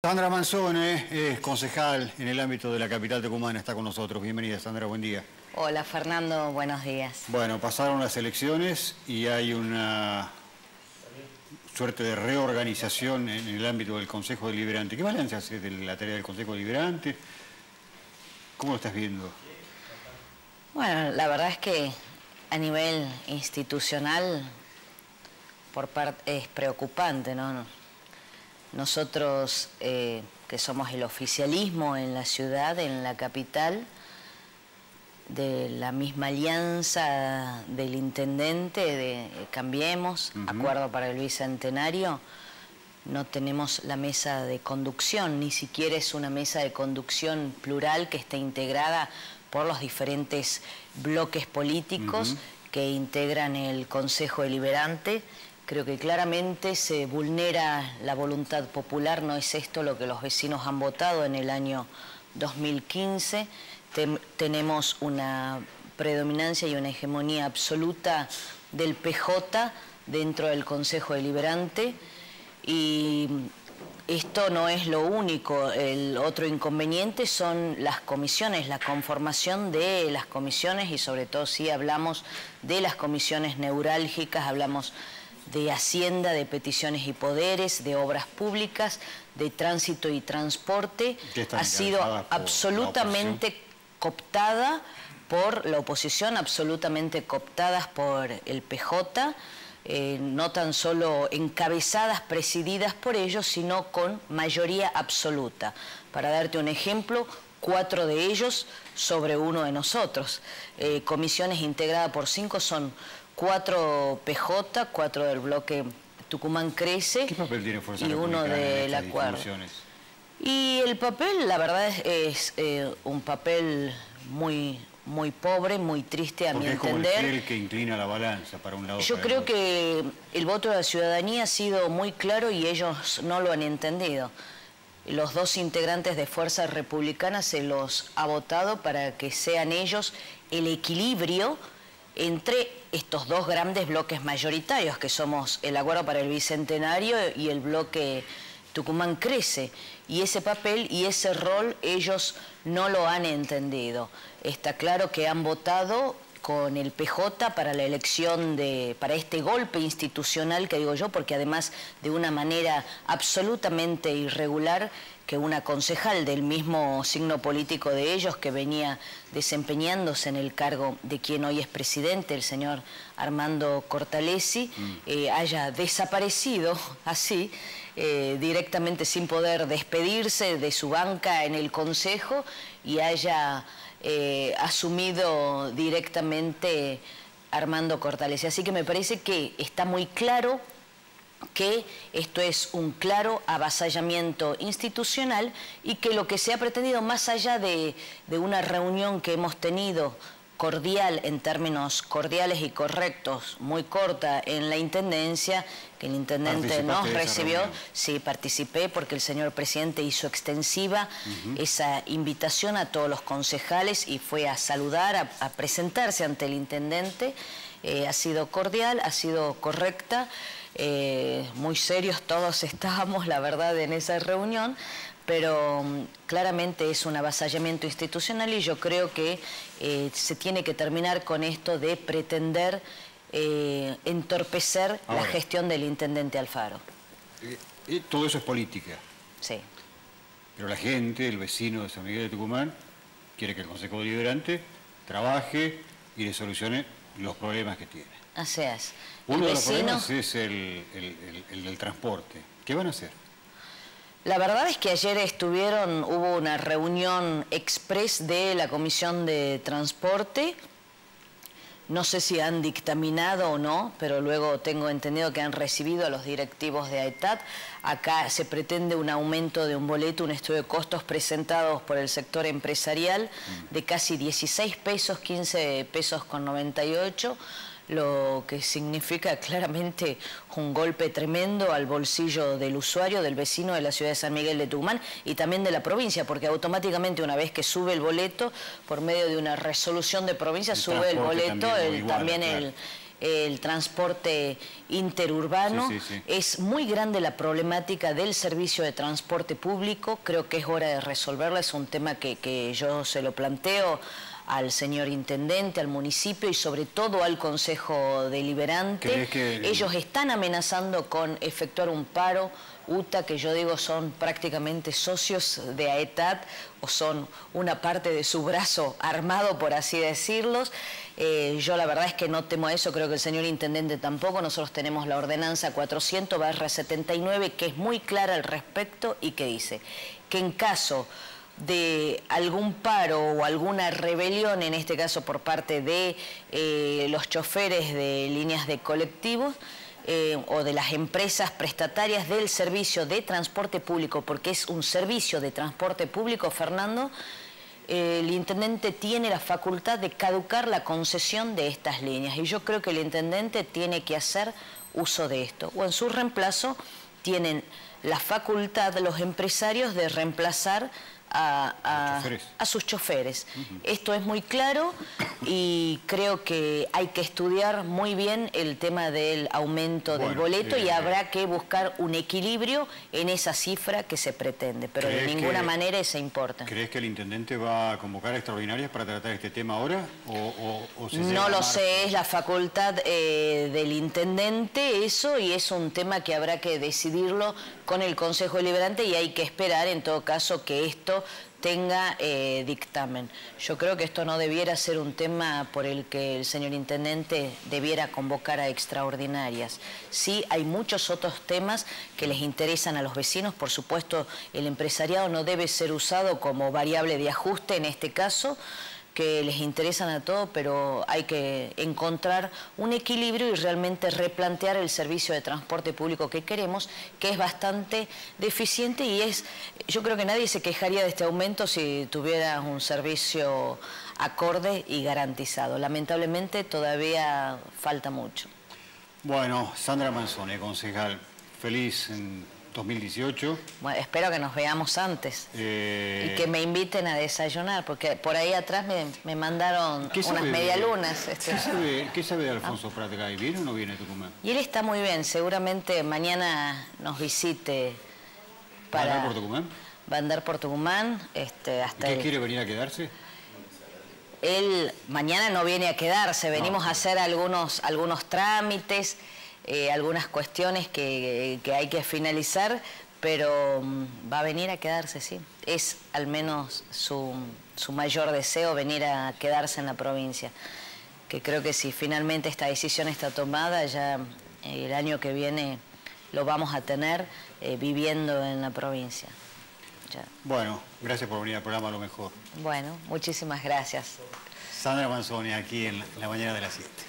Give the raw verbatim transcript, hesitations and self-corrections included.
Sandra Manzone es concejal en el ámbito de la capital tucumana, está con nosotros. Bienvenida, Sandra, buen día. Hola, Fernando, buenos días. Bueno, pasaron las elecciones y hay una suerte de reorganización en el ámbito del Consejo Deliberante. ¿Qué balance hace de la tarea del Consejo Deliberante? ¿Cómo lo estás viendo? Bueno, la verdad es que a nivel institucional por parte es preocupante, ¿no? Nosotros, eh, que somos el oficialismo en la ciudad, en la capital, de la misma alianza del intendente de Cambiemos, uh-huh. Acuerdo para el Bicentenario, no tenemos la mesa de conducción, ni siquiera es una mesa de conducción plural que esté integrada por los diferentes bloques políticos uh-huh. que integran el Consejo Deliberante. Creo que claramente se vulnera la voluntad popular, no es esto lo que los vecinos han votado en el año dos mil quince. Ten, tenemos una predominancia y una hegemonía absoluta del P J dentro del Consejo Deliberante y esto no es lo único. El otro inconveniente son las comisiones, la conformación de las comisiones y sobre todo si hablamos de las comisiones neurálgicas, hablamos de Hacienda, de Peticiones y Poderes, de Obras Públicas, de Tránsito y Transporte, ha sido absolutamente cooptada por la oposición, absolutamente cooptadas por el P J, eh, no tan solo encabezadas, presididas por ellos, sino con mayoría absoluta. Para darte un ejemplo, cuatro de ellos sobre uno de nosotros. Eh, comisiones integradas por cinco son cuatro P J, cuatro del bloque Tucumán Crece. ¿Qué papel tiene Fuerza y uno del acuerdo? Y el papel, la verdad, es, es eh, un papel muy, muy pobre, muy triste a mi entender. Es como el que inclina la balanza para un lado. Yo creo que el voto de la ciudadanía ha sido muy claro y ellos no lo han entendido. Los dos integrantes de Fuerza Republicana se los ha votado para que sean ellos el equilibrio entre estos dos grandes bloques mayoritarios, que somos el Acuerdo para el Bicentenario y el bloque Tucumán Crece. Y ese papel y ese rol ellos no lo han entendido. Está claro que han votado con el P J para la elección de, para este golpe institucional que digo yo, porque además de una manera absolutamente irregular, que una concejal del mismo signo político de ellos, que venía desempeñándose en el cargo de quien hoy es presidente, el señor Armando Cortalesi, mm. eh, haya desaparecido así, eh, directamente sin poder despedirse de su banca en el Consejo y haya eh, asumido directamente Armando Cortalesi. Así que me parece que está muy claro que esto es un claro avasallamiento institucional y que lo que se ha pretendido, más allá de, de una reunión que hemos tenido cordial, en términos cordiales y correctos, muy corta en la Intendencia, que el Intendente nos recibió, sí, participé porque el señor Presidente hizo extensiva uh-huh. esa invitación a todos los concejales y fue a saludar, a, a presentarse ante el Intendente. Eh, ha sido cordial, ha sido correcta, eh, muy serios todos estábamos, la verdad, en esa reunión, pero um, claramente es un avasallamiento institucional y yo creo que eh, se tiene que terminar con esto de pretender eh, entorpecer Ahora, la gestión del Intendente Alfaro. Eh, eh, todo eso es política. Sí. Pero la gente, el vecino de San Miguel de Tucumán, quiere que el Consejo Deliberante trabaje y le solucione los problemas que tiene. Así es. Uno de los problemas es el, el, el, el del transporte. ¿Qué van a hacer? La verdad es que ayer estuvieron, hubo una reunión express de la Comisión de Transporte. No sé si han dictaminado o no, pero luego tengo entendido que han recibido a los directivos de AETAT. Acá se pretende un aumento de un boleto, un estudio de costos presentados por el sector empresarial de casi dieciséis pesos, quince pesos con noventa y ocho, lo que significa claramente un golpe tremendo al bolsillo del usuario, del vecino de la ciudad de San Miguel de Tucumán y también de la provincia, porque automáticamente una vez que sube el boleto, por medio de una resolución de provincia, el sube el boleto, también, el, igual, también claro. el, el transporte interurbano. Sí, sí, sí. Es muy grande la problemática del servicio de transporte público. Creo que es hora de resolverla. Es un tema que, que yo se lo planteo al señor intendente, al municipio y sobre todo al Consejo Deliberante. Que... Ellos están amenazando con efectuar un paro. U T A, que yo digo son prácticamente socios de AETAT o son una parte de su brazo armado, por así decirlos. Eh, yo la verdad es que no temo a eso, creo que el señor intendente tampoco. Nosotros tenemos la ordenanza cuatrocientos barra setenta y nueve que es muy clara al respecto y que dice que en caso de algún paro o alguna rebelión, en este caso por parte de eh, los choferes de líneas de colectivos, Eh, o de las empresas prestatarias del servicio de transporte público, porque es un servicio de transporte público, Fernando, eh, el intendente tiene la facultad de caducar la concesión de estas líneas. Y yo creo que el intendente tiene que hacer uso de esto. O en su reemplazo tienen la facultad los empresarios de reemplazar A, a, a sus choferes. Uh-huh. Esto es muy claro y creo que hay que estudiar muy bien el tema del aumento bueno, del boleto eh, y habrá que buscar un equilibrio en esa cifra que se pretende, pero de ninguna que, manera esa importa. ¿Crees que el intendente va a convocar extraordinarias para tratar este tema ahora? O, o, o se no lo sé, es la facultad eh, del intendente eso y es un tema que habrá que decidirlo con el Consejo Deliberante y hay que esperar en todo caso que esto tenga eh, dictamen. Yo creo que esto no debiera ser un tema por el que el señor intendente debiera convocar a extraordinarias. Sí, hay muchos otros temas que les interesan a los vecinos. Por supuesto, el empresariado no debe ser usado como variable de ajuste en este caso, que les interesan a todos, pero hay que encontrar un equilibrio y realmente replantear el servicio de transporte público que queremos, que es bastante deficiente y es, yo creo que nadie se quejaría de este aumento si tuviera un servicio acorde y garantizado. Lamentablemente todavía falta mucho. Bueno, Sandra Manzoni, concejal, feliz en dos mil dieciocho. Bueno, espero que nos veamos antes eh... y que me inviten a desayunar, porque por ahí atrás me, me mandaron unas medialunas. Este. ¿Qué sabe, ¿Qué sabe de Alfonso ah. Pratgay? ¿Viene o no viene a Tucumán? Y él está muy bien, seguramente mañana nos visite para... ¿Va a andar por Tucumán? Va a andar por Tucumán. Este, hasta ¿Qué el... quiere venir a quedarse? Él mañana no viene a quedarse, venimos no. a hacer algunos, algunos trámites, Eh, algunas cuestiones que, que hay que finalizar, pero um, va a venir a quedarse, sí. Es al menos su, su mayor deseo venir a quedarse en la provincia. Que creo que si finalmente esta decisión está tomada, ya eh, el año que viene lo vamos a tener eh, viviendo en la provincia. Ya. Bueno, gracias por venir al programa Lo Mejor. Bueno, muchísimas gracias. Sandra Manzoni, aquí en la mañana de las siete.